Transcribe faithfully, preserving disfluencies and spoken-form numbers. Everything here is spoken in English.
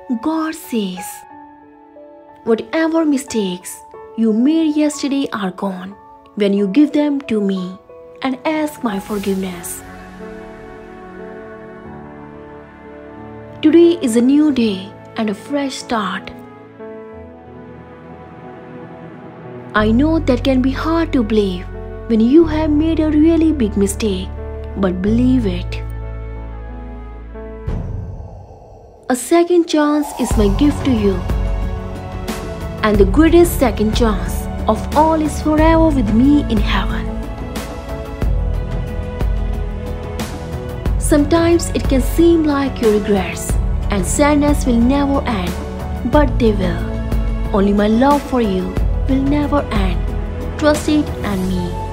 God says, whatever mistakes you made yesterday are gone when you give them to me and ask my forgiveness. Today is a new day and a fresh start. I know that can be hard to believe when you have made a really big mistake, but believe it. A second chance is my gift to you. And the greatest second chance of all is forever with me in heaven. Sometimes it can seem like your regrets and sadness will never end, but they will. Only my love for you will never end. Trust it and me.